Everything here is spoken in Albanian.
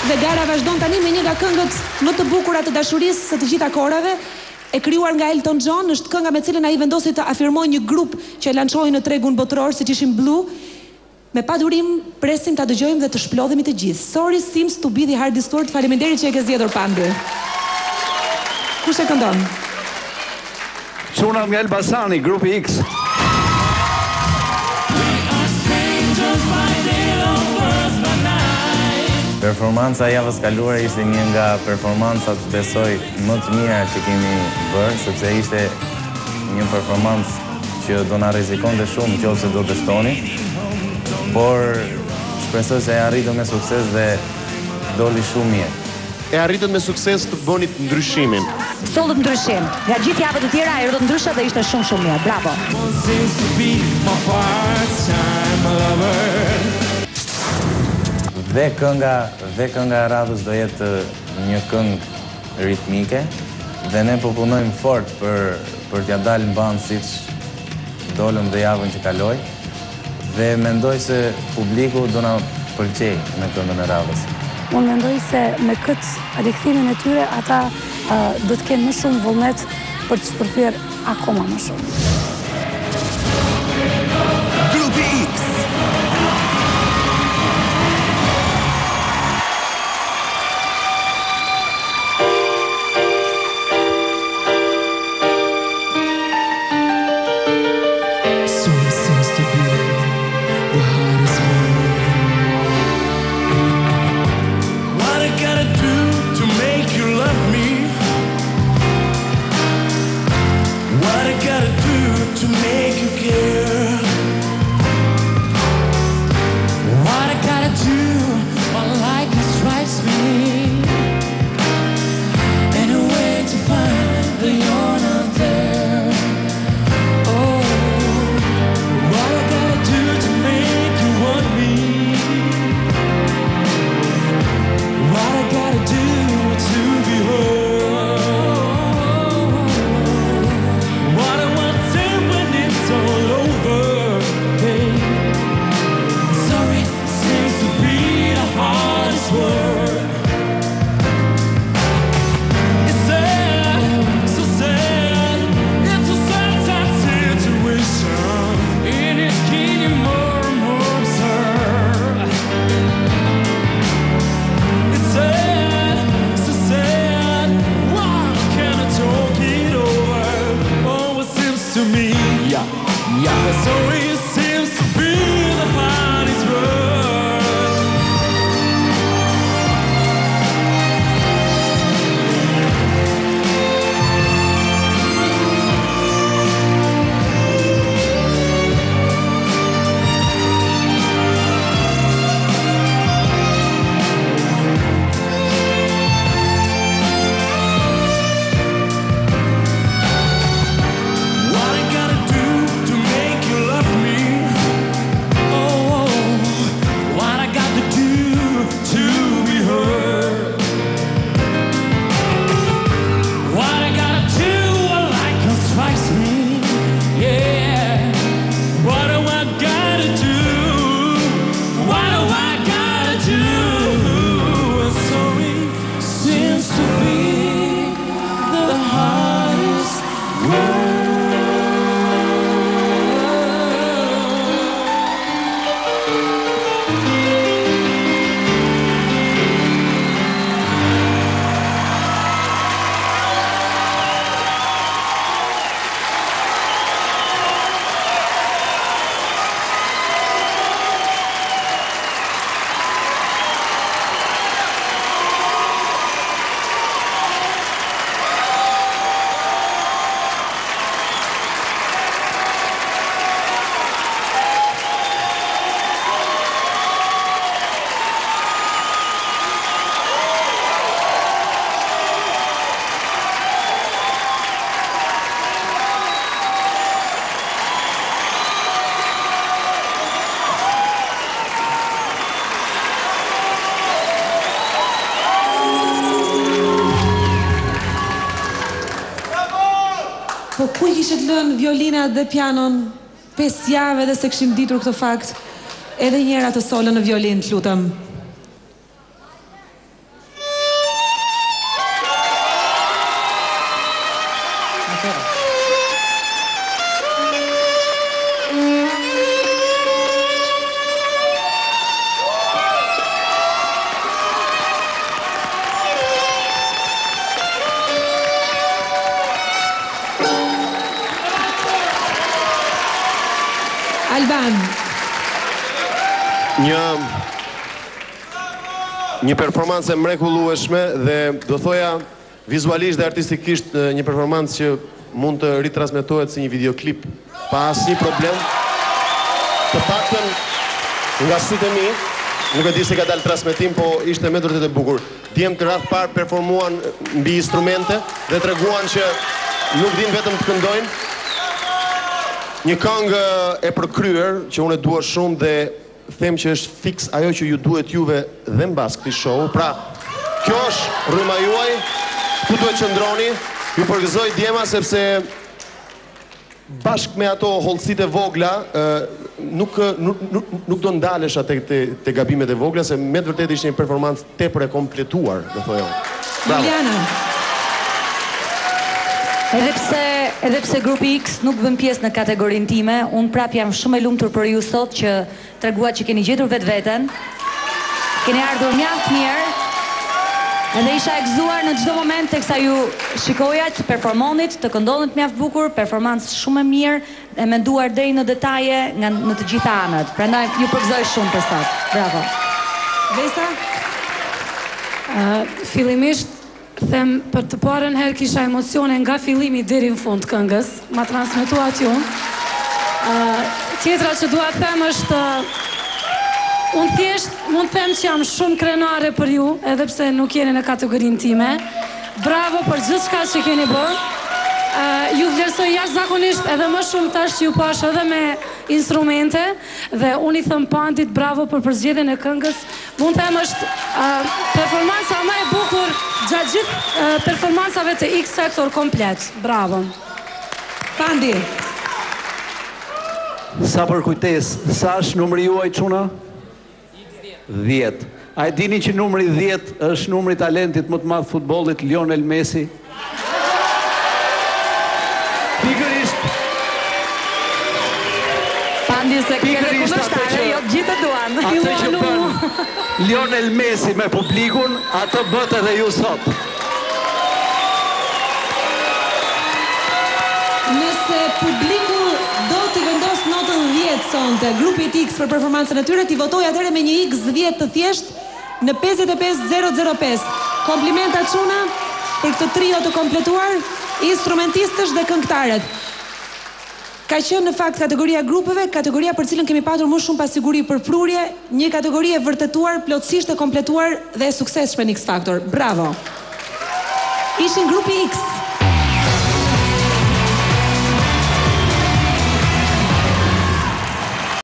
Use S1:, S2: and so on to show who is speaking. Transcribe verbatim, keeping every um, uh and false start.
S1: Dhe gara vazhdon tani me një nga këngët më të bukura të dashurisë së të gjitha kohërave, e krijuar nga Elton John, është kënga me cilën ai vendosi të afirmojë një grup që e lançoi në tregun botëror siç ishin Blue. Me pa durim presim ta dëgjojmë dhe të shplodhemi të gjithë. Sorry seems to be the hardest word. Faleminderit që e ke zgjedhur Pandi. Kush e këndon?
S2: Çuna nga Elbasani, grupi X.
S3: Performanca javës kaluar ishte një nga performancat besoj më të mira që kemi bërë, sepse ishte një performancë që do na rrezikonte shumë nëse do të shtoni, por shpresoj se e arritëm me sukses dhe doli shumë mirë.
S4: E arritët me sukses të bënit ndryshimin.
S5: Sollët ndryshim. Nga gjithë javët e tjera erdhët ndryshe dhe ishte shumë shumë mirë. Bravo.
S3: Dhe kënga, dhe kënga e radhës do jetë një këngë ritmike dhe ne po punojmë fort për për t'ja dalë në bandë siç dolëm dhe javën që kaloi dhe mendoj se publiku do na pëlqej me këngën e radhës.
S6: Unë mendoj se me këtë rikthimin e tyre ata uh, do të kenë më shumë vullnet për të shpërthyer akoma më shumë.
S7: Grupi X.
S1: Po ku i kishit lënë violina dhe pianon pesë javë dhe se kishim ditur këtë fakt? Edhe njëra të solën në violin, të lutëm. Alban.
S4: Një një performancë e mrekullueshme dhe do thoja vizualisht dhe artistikisht një performancë që mund të ritransmetohet si një videoklip pa asnjë problem. Të paktën nga sytë e mi, nuk e di se ka dalë transmetim, po ishte me vërtet e bukur. Djem të radh parë performuan mbi instrumente dhe treguan që nuk din vetëm të këndojnë. Një këngë e përkryer që unë e dua shumë dhe them që është fix ajo që ju duhet juve dhe mbas këtij show. Pra, kjo është rryma juaj, ku duhet qëndroni. Ju përgëzoj djema sepse bashkë me ato hollësitë e vogla, nuk nuk nuk, nuk do ndalesh atë te, te gabimet e vogla, se me të vërtetë ishte një performancë tepër e kompletuar, do thojë.
S1: Juliana.
S5: Edhe pse edhe pse grupi X nuk bën pjesë në kategorinë time, unë prap jam shumë e lumtur për ju sot që treguat që keni gjetur vetveten. Keni ardhur mjaft mirë. Edhe isha e gëzuar në çdo moment teksa ju shikoja që performonit, të këndonit mjaft bukur, performancë shumë e mirë, e menduar deri në detaje nga në të gjitha anët. Prandaj ju përgëzoj shumë për sot. Bravo.
S1: Vesa?
S6: Uh, fillimisht them për të parën herë kisha emocione nga fillimi deri në fund këngës, ma transmetuat ju. Uh, tjetra që dua të them është unë thjesht mund të them që jam shumë krenare për ju, edhe pse nuk jeni në kategorinë time. Bravo për gjithçka që keni bërë. Uh, ju vlerësoj jashtëzakonisht edhe më shumë tash që ju pash edhe me instrumente dhe unë i thëm Pandit bravo për përzgjedhjen e këngës. Mund të them është uh, performanca më e bukur gjatë gjithë uh, performancave të X Factor komplet. Bravo.
S1: Pandi.
S2: Sa për kujtes, sa është numri juaj çuna? dhjetë. A e dini që numri dhjetë është numri talentit më të madh futbollit, Lionel Messi? Pikërisht.
S5: Pandi se kërë kundërshtare, jo gjithë duan.
S2: Atë që bën Lionel Messi me publikun, atë bët edhe ju sot.
S1: Nëse publiku do t'i vendos notën dhjetë sonte grupit X për performancën e tyre, t'i votoj atëre me një X dhjetë të thjesht në pesëdhjetë e pesë zero zero pesë. Komplimenta çuna për këtë trio të kompletuar, instrumentistësh dhe këngëtarët. Ka qenë në fakt kategoria grupeve, kategoria për cilën kemi patur më shumë pasiguri për prurje, një kategori e vërtetuar, plotësisht e kompletuar dhe e suksesshme në X Factor. Bravo. Ishin grupi X.